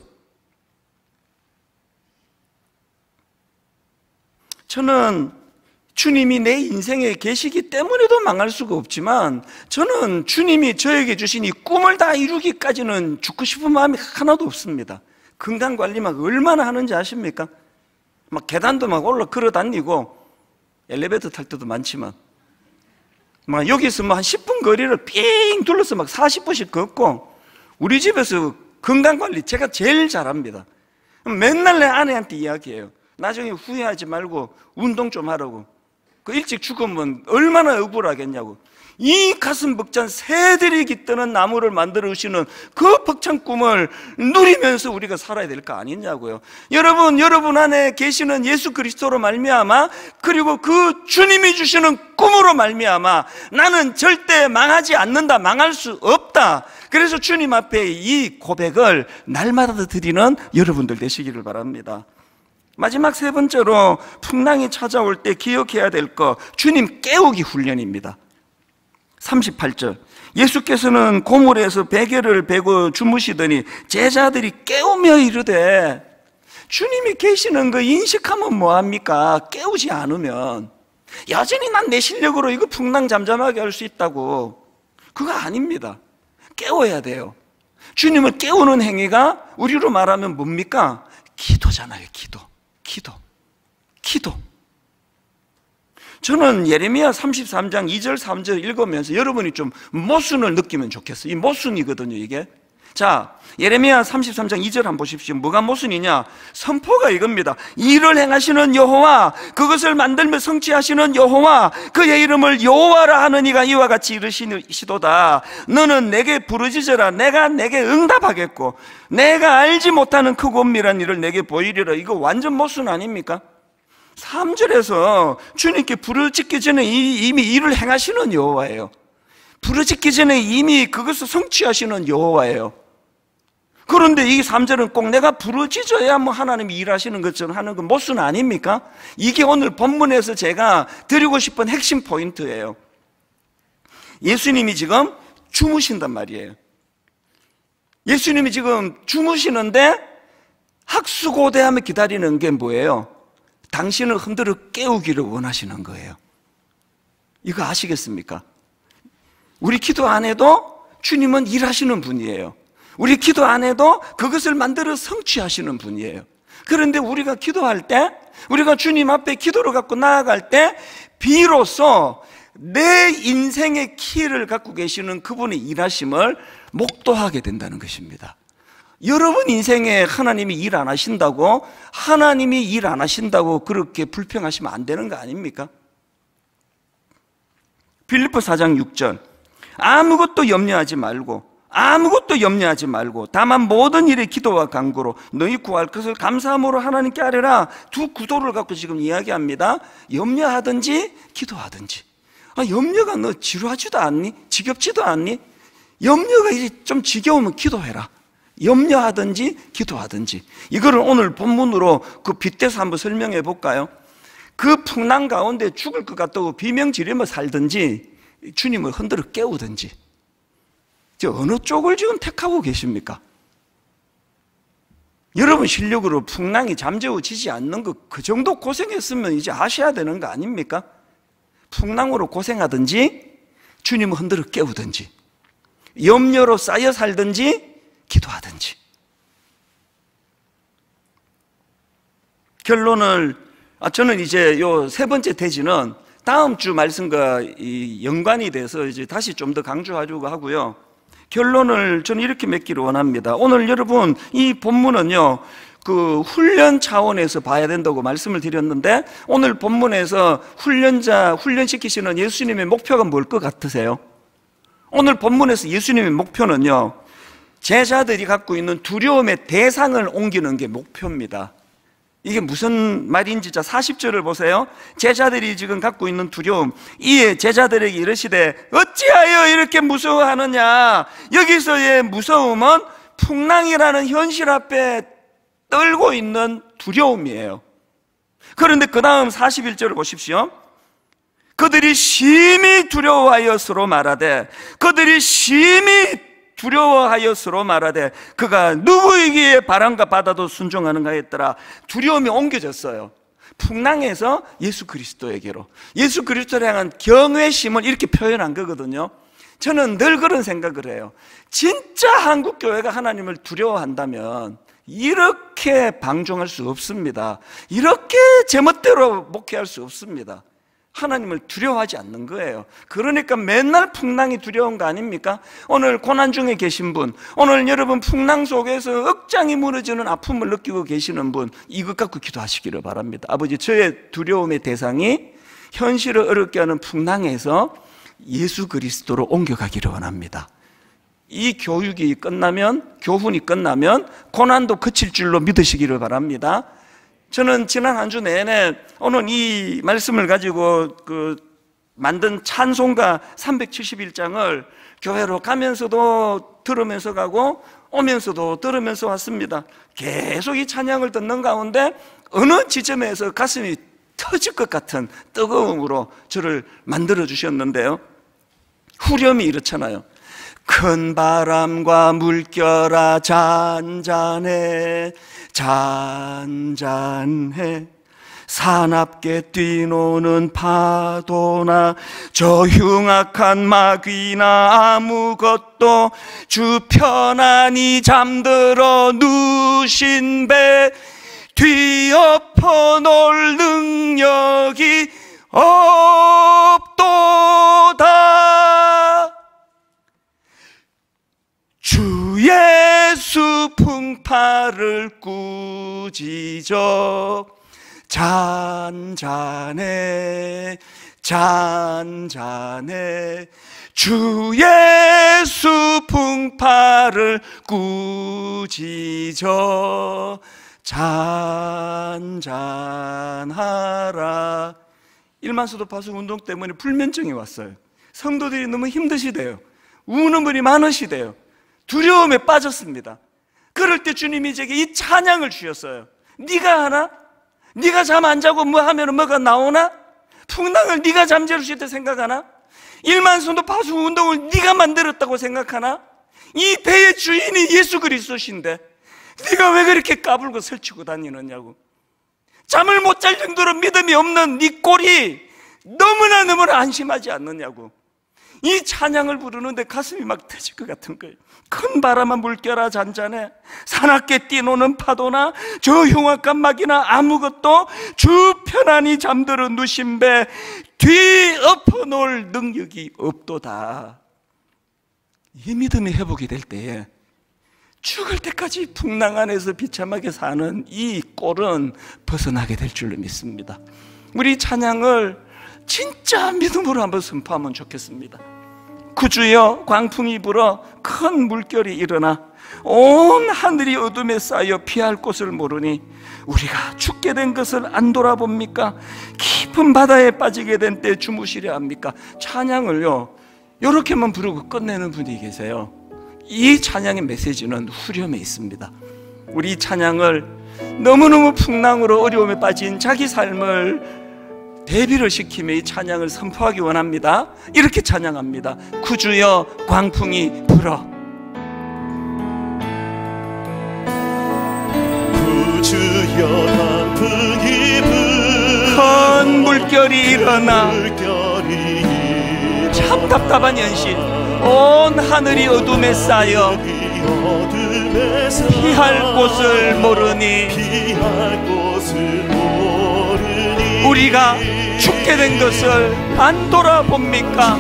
저는 주님이 내 인생에 계시기 때문에도 망할 수가 없지만, 저는 주님이 저에게 주신 이 꿈을 다 이루기까지는 죽고 싶은 마음이 하나도 없습니다. 건강관리 막 얼마나 하는지 아십니까? 막 계단도 막 올라 걸어 다니고 엘리베이터 탈 때도 많지만 막 여기서 뭐 한 10분 거리를 삥 둘러서 막 40분씩 걷고, 우리 집에서 건강관리 제가 제일 잘합니다. 맨날 내 아내한테 이야기해요. 나중에 후회하지 말고 운동 좀 하라고. 그 일찍 죽으면 얼마나 억울하겠냐고. 이 가슴 벅찬 새들이 깃드는 나무를 만들어 주시는 그 벅찬 꿈을 누리면서 우리가 살아야 될 거 아니냐고요. 여러분 안에 계시는 예수 그리스도로 말미암아, 그리고 그 주님이 주시는 꿈으로 말미암아 나는 절대 망하지 않는다, 망할 수 없다. 그래서 주님 앞에 이 고백을 날마다 드리는 여러분들 되시기를 바랍니다. 마지막 세 번째로, 풍랑이 찾아올 때 기억해야 될 거, 주님 깨우기 훈련입니다. 38절, 예수께서는 고물에서 베개를 베고 주무시더니 제자들이 깨우며 이르되, 주님이 계시는 거 인식하면 뭐합니까? 깨우지 않으면. 여전히 난 내 실력으로 이거 풍랑 잠잠하게 할 수 있다고. 그거 아닙니다. 깨워야 돼요. 주님을 깨우는 행위가 우리로 말하면 뭡니까? 기도잖아요. 기도. 저는 예레미야 33장 2절 3절 읽으면서 여러분이 좀 모순을 느끼면 좋겠어요. 이 모순이거든요, 이게. 자, 예레미야 33장 2절 한번 보십시오. 뭐가 모순이냐? 선포가 이겁니다. 일을 행하시는 여호와, 그것을 만들며 성취하시는 여호와, 그의 이름을 여호와라 하는 이가 이와 같이 이르시도다. 너는 내게 부르짖어라. 내가 내게 응답하겠고 내가 알지 못하는 크고 엄밀한 일을 내게 보이리라. 이거 완전 모순 아닙니까? 3절에서 주님께 부르짖기 전에 이미 일을 행하시는 여호와예요. 부르짖기 전에 이미 그것을 성취하시는 여호와예요. 그런데 이 3절은 꼭 내가 부르짖어야 뭐 하나님이 일하시는 것처럼 하는 건 모순 아닙니까? 이게 오늘 본문에서 제가 드리고 싶은 핵심 포인트예요. 예수님이 지금 주무신단 말이에요. 예수님이 지금 주무시는데 학수고대하며 기다리는 게 뭐예요? 당신을 흔들어 깨우기를 원하시는 거예요. 이거 아시겠습니까? 우리 기도 안 해도 주님은 일하시는 분이에요. 우리 기도 안 해도 그것을 만들어 성취하시는 분이에요. 그런데 우리가 기도할 때, 우리가 주님 앞에 기도를 갖고 나아갈 때 비로소 내 인생의 키를 갖고 계시는 그분의 일하심을 목도하게 된다는 것입니다. 여러분 인생에 하나님이 일 안 하신다고, 하나님이 일 안 하신다고 그렇게 불평하시면 안 되는 거 아닙니까? 빌립보 4장 6절, 아무것도 염려하지 말고 다만 모든 일에 기도와 간구로 너희 구할 것을 감사함으로 하나님께 아뢰라. 두 구도를 갖고 지금 이야기합니다. 염려하든지 기도하든지. 염려가 너 지루하지도 않니? 지겹지도 않니? 염려가 이제 좀 지겨우면 기도해라. 염려하든지 기도하든지. 이거를 오늘 본문으로 그 빗대서 한번 설명해 볼까요? 그 풍랑 가운데 죽을 것 같다고 비명 지르며 살든지 주님을 흔들어 깨우든지. 어느 쪽을 지금 택하고 계십니까? 여러분 실력으로 풍랑이 잠재워지지 않는 거 그 정도 고생했으면 이제 아셔야 되는 거 아닙니까? 풍랑으로 고생하든지 주님을 흔들어 깨우든지, 염려로 쌓여 살든지 기도하든지. 결론을 저는 이제 요 세 번째 대지는 다음 주 말씀과 연관이 돼서 이제 다시 좀 더 강조하려고 하고요. 결론을 저는 이렇게 맺기를 원합니다. 오늘 여러분 이 본문은요, 그 훈련 차원에서 봐야 된다고 말씀을 드렸는데, 오늘 본문에서 훈련시키시는 예수님의 목표가 뭘 것 같으세요? 오늘 본문에서 예수님의 목표는요, 제자들이 갖고 있는 두려움의 대상을 옮기는 게 목표입니다. 이게 무슨 말인지 40절을 보세요. 제자들이 지금 갖고 있는 두려움, 이에 제자들에게 이르시되 어찌하여 이렇게 무서워하느냐. 여기서의 무서움은 풍랑이라는 현실 앞에 떨고 있는 두려움이에요. 그런데 그 다음 41절을 보십시오. 그들이 심히 두려워하여 서로 말하되, 그가 누구이기에 바람과 바다도 순종하는가 했더라. 두려움이 옮겨졌어요. 풍랑에서 예수 그리스도에게로, 예수 그리스도를 향한 경외심을 이렇게 표현한 거거든요. 저는 늘 그런 생각을 해요. 진짜 한국교회가 하나님을 두려워한다면 이렇게 방종할 수 없습니다. 이렇게 제멋대로 목회할 수 없습니다. 하나님을 두려워하지 않는 거예요. 그러니까 맨날 풍랑이 두려운 거 아닙니까? 오늘 고난 중에 계신 분, 오늘 여러분 풍랑 속에서 억장이 무너지는 아픔을 느끼고 계시는 분, 이것 갖고 기도하시기를 바랍니다. 아버지, 저의 두려움의 대상이 현실을 어렵게 하는 풍랑에서 예수 그리스도로 옮겨가기를 원합니다. 이 교훈이 끝나면 고난도 그칠 줄로 믿으시기를 바랍니다. 저는 지난 한 주 내내 오늘 이 말씀을 가지고 만든 찬송가 371장을 교회로 가면서도 들으면서 가고 오면서도 들으면서 왔습니다. 계속 이 찬양을 듣는 가운데 어느 지점에서 가슴이 터질 것 같은 뜨거움으로 저를 만들어 주셨는데요. 후렴이 이렇잖아요. 큰 바람과 물결아 잔잔해 사납게 뛰노는 파도나 저 흉악한 마귀나 아무것도 주 편안히 잠들어 누신 배 뒤엎어 놓을 능력이 없도다. 주 예수 풍파를 꾸짖어 잔잔해 주 예수 풍파를 꾸짖어 잔잔하라. 일만수도 파수 운동 때문에 불면증이 왔어요. 성도들이 너무 힘드시대요. 우는 분이 많으시대요. 두려움에 빠졌습니다. 그럴 때 주님이 제게 이 찬양을 주셨어요. 네가 하나? 네가 잠 안 자고 뭐 하면 뭐가 나오나? 풍랑을 네가 잠재울 수 있다 생각하나? 일만순도 파수 운동을 네가 만들었다고 생각하나? 이 배의 주인이 예수 그리스도신데 네가 왜 그렇게 까불고 설치고 다니느냐고. 잠을 못 잘 정도로 믿음이 없는 네 꼴이 너무나 안심하지 않느냐고. 이 찬양을 부르는데 가슴이 막 터질 것 같은 거예요. 큰 바람아 물결아 잔잔해 사납게 뛰노는 파도나 저 흉악한 마귀나 아무것도 주 편안히 잠들어 누신 배 뒤엎어 놓을 능력이 없도다. 이 믿음이 회복이 될 때에 죽을 때까지 풍랑 안에서 비참하게 사는 이 꼴은 벗어나게 될 줄로 믿습니다. 우리 찬양을 진짜 믿음으로 한번 선포하면 좋겠습니다. 구주여, 광풍이 불어 큰 물결이 일어나 온 하늘이 어둠에 쌓여 피할 곳을 모르니 우리가 죽게 된 것을 안 돌아봅니까? 깊은 바다에 빠지게 된 때 주무시려 합니까? 찬양을요 이렇게만 부르고 끝내는 분이 계세요. 이 찬양의 메시지는 후렴에 있습니다. 우리 찬양을 너무너무 풍랑으로 어려움에 빠진 자기 삶을 대비를 시키며 이 찬양을 선포하기 원합니다. 이렇게 찬양합니다. 구주여, 광풍이 불어. 구주여, 광풍이 불어 큰 물결이 일어나 참 답답한 현실, 온 하늘이 어둠에 쌓여 피할 곳을 모르니 우리가 죽게 된 것을 안 돌아봅니까?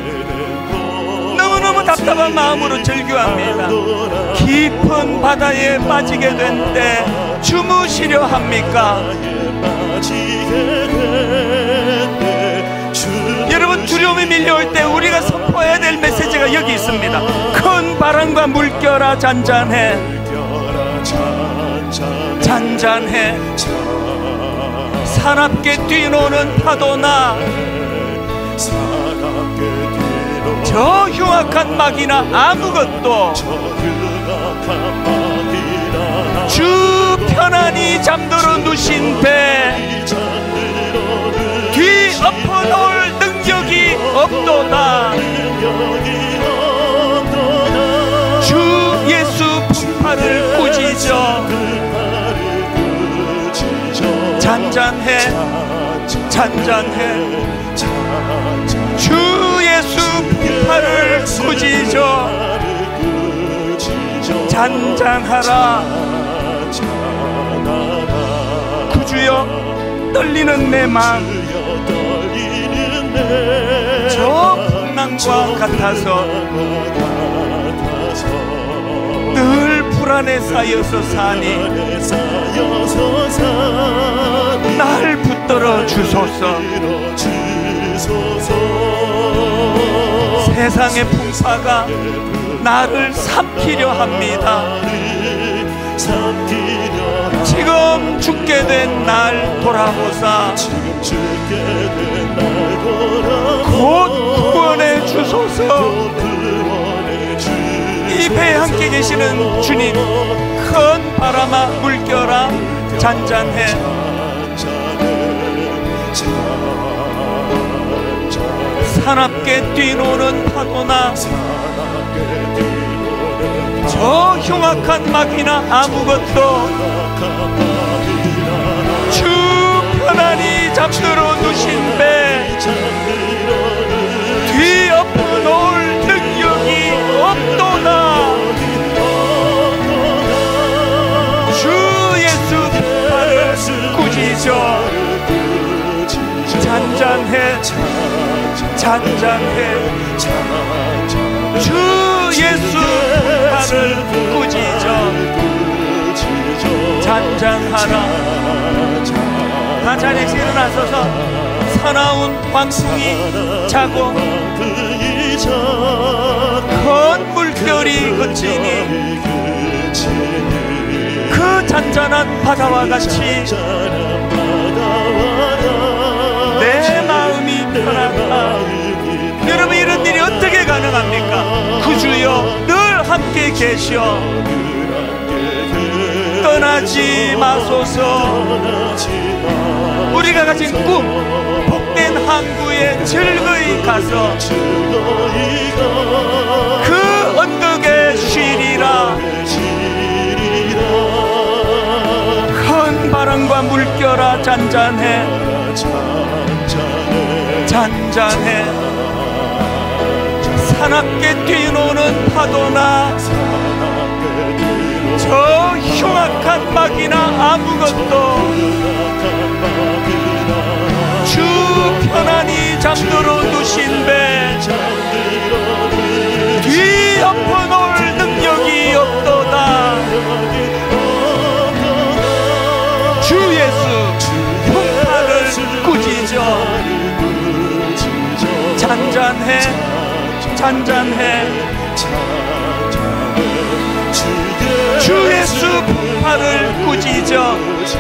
너무너무 답답한 마음으로 절규합니다. 깊은 바다에 빠지게 된 때 주무시려 합니까? 여러분, 두려움이 밀려올 때 우리가 선포해야 될 메시지가 여기 있습니다. 큰 바람과 물결아 잔잔해, 잔잔해. 사납게 뛰노는 파도나 저 흉악한 막이나 아무것도 주 편안히 잠들어 누신 배 뒤 엎어놓을 능력이 없도다. 주 예수 풍파를 꾸짖어 잔잔해, 잔잔해. 주 예수 풍파를 꾸짖어 잔잔하라. 구주여, 떨리는 내 맘 저 풍랑과 같아서 늘 불안에 쌓여서 사니 날 붙들어 주소서. 세상의 풍파가 나를 삼키려 합니다. 지금 죽게 된 날 돌아보사 곧 구원해 주소서. 이 배에 함께 계시는 주님, 큰 바람아 물결아 잔잔해. 사납게 뛰노는 파도나 저 흉악한 막이나 아무것도 주 편안히 잠들어 누신 배 뒤 엎어놓을 능력이 없도다. 주 예수 풍파를 꾸짖어 잔잔해, 잔잔해. 주 예수 풍파를 꾸짖어 잔잔하라. 다 자리에서 일어나서서 사나운 광풍이 자고 큰 물결이 그치니 그 잔잔한 바다와 같이 내 마음이 편하다. 여러분, 이런 일이 어떻게 가능합니까? 구주여, 늘 함께 계시어 떠나지 마소서. 우리가 가진 꿈, 복된 항구에 즐거이 가서 그 언덕에 쉬리라. 큰 바람과 물결아 잔잔해, 잔잔해. 사납게 뛰노는 파도나 저 흉악한 막이나 아무것도 주 편안히 잠들어 누신 배 뒤 엎어놓을 능력이 없도다. 잔잔해 잔잔해 주 예수 팔을 꾸짖어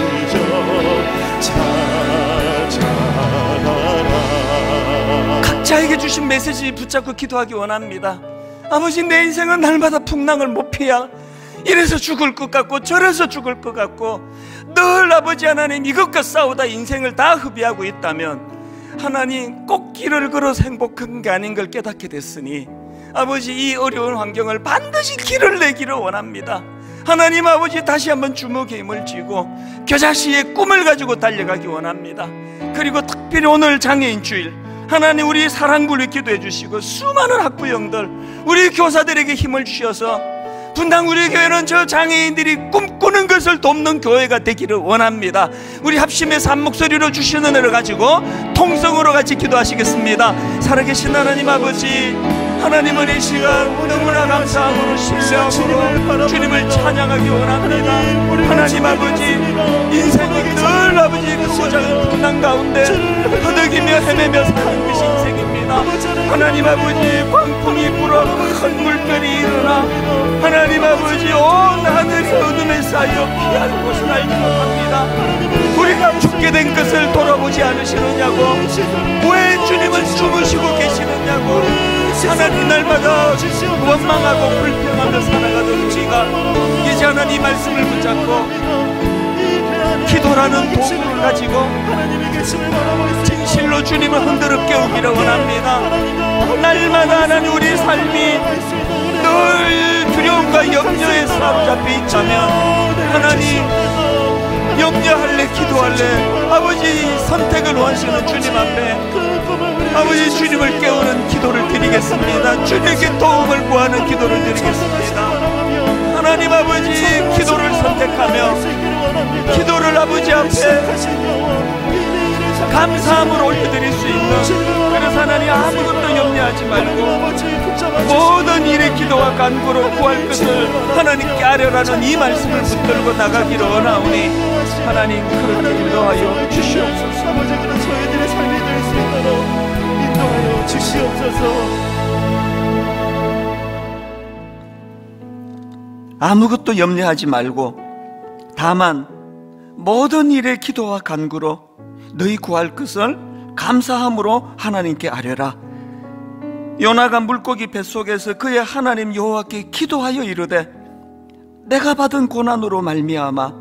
각자에게 주신 메시지 붙잡고 기도하기 원합니다. 아버지, 내 인생은 날마다 풍랑을 못 피하. 이래서 죽을 것 같고 저래서 죽을 것 같고 늘 아버지 하나님 이것과 싸우다 인생을 다 흡입하고 있다면 하나님 꼭 길을 걸어서 행복한 게 아닌 걸 깨닫게 됐으니 아버지, 이 어려운 환경을 반드시 길을 내기를 원합니다. 하나님 아버지, 다시 한번 주먹에 힘을 쥐고 겨자씨의 꿈을 가지고 달려가기 원합니다. 그리고 특별히 오늘 장애인 주일, 하나님 우리 사랑굴을 기도해 주시고 수많은 학부형들, 우리 교사들에게 힘을 주셔서 분당 우리 교회는 저 장애인들이 꿈꾸는 것을 돕는 교회가 되기를 원합니다. 우리 합심해서 한 목소리로 주시는 은혜를 가지고 통성으로 같이 기도하시겠습니다. 살아계신 하나님 아버지, 하나님은 이 시간 너무나 감사함으로 신뢰함으로 주님을 찬양하기 원합니다. 하나님 아버지, 인생이 늘 아버지 크고 작은 풍랑 가운데 허덕이며 헤매며 사는 것이 인생입니다. 하나님 아버지, 광풍이 불어 큰 물결이 일어나 하나님 아버지 온 하늘이 어둠에 쌓여 피할 곳을 알지 못합니다. 우리가 죽게 된 것을 돌아보지 않으시느냐고, 왜 주님은 주무시고 계시느냐고, 하나님 날마다 원망하고 불평하며 살아가던 우리가 이제 하나님 말씀을 붙잡고 기도라는 도구를 가지고 진실로 주님을 흔들어 깨우기를 원합니다. 날마다 하나님 우리 삶이 늘 두려움과 염려에 사로잡혀 있다면 하나님 염려할래 기도할래 아버지 선택을 원하시는 주님 앞에 아버지 주님을 깨우는 기도를 드리겠습니다. 주님께 도움을 구하는 기도를 드리겠습니다. 하나님 아버지 기도를 선택하며 기도를 아버지 앞에 감사함으로 올려드릴 수 있는, 그래서 하나님 아무것도 염려하지 말고 모든 일의 기도와 간구로 구할 것을 하나님께 아뢰라는 이 말씀을 붙들고 나가기를 원하오니 하나님 그렇게 인도하여 주시옵소서. 아버지는 저희들의 삶이 될 수 있도록 인도하여 주시옵소서. 아무것도 염려하지 말고 다만 모든 일의 기도와 간구로 너희 구할 것을 감사함으로 하나님께 아뢰라. 요나가 물고기 뱃속에서 그의 하나님 여호와께 기도하여 이르되 내가 받은 고난으로 말미암아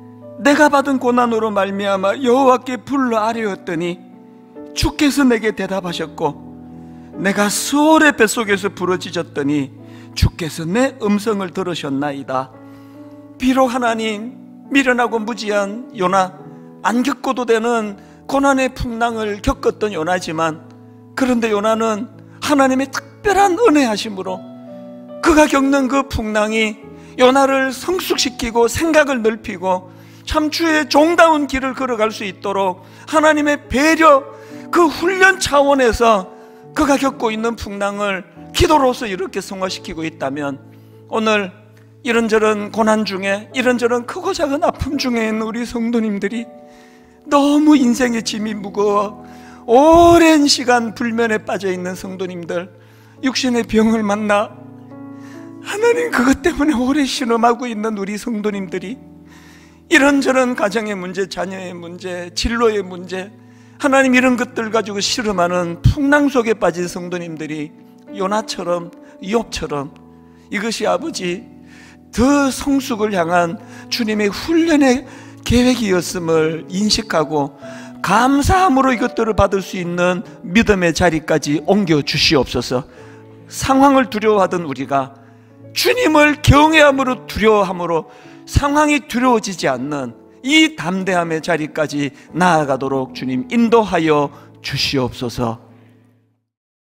여호와께 불러 아뢰었더니 주께서 내게 대답하셨고 내가 수월의 뱃속에서 부르짖었더니 주께서 내 음성을 들으셨나이다. 비록 하나님 미련하고 무지한 요나, 안 겪어도 되는 고난의 풍랑을 겪었던 요나지만, 그런데 요나는 하나님의 특별한 은혜하심으로 그가 겪는 그 풍랑이 요나를 성숙시키고 생각을 넓히고 참 주의 종다운 길을 걸어갈 수 있도록 하나님의 배려, 그 훈련 차원에서 그가 겪고 있는 풍랑을 기도로서 이렇게 성화시키고 있다면, 오늘 이런저런 고난 중에, 이런저런 크고 작은 아픔 중에 있는 우리 성도님들이 너무 인생의 짐이 무거워 오랜 시간 불면에 빠져 있는 성도님들, 육신의 병을 만나 하나님 그것 때문에 오래 신음하고 있는 우리 성도님들이 이런저런 가정의 문제, 자녀의 문제, 진로의 문제, 하나님 이런 것들 가지고 씨름하는 풍랑 속에 빠진 성도님들이 요나처럼 이욥처럼 이것이 아버지 더 성숙을 향한 주님의 훈련의 계획이었음을 인식하고 감사함으로 이것들을 받을 수 있는 믿음의 자리까지 옮겨 주시옵소서. 상황을 두려워하던 우리가 주님을 경외함으로 두려워함으로 상황이 두려워지지 않는 이 담대함의 자리까지 나아가도록 주님 인도하여 주시옵소서.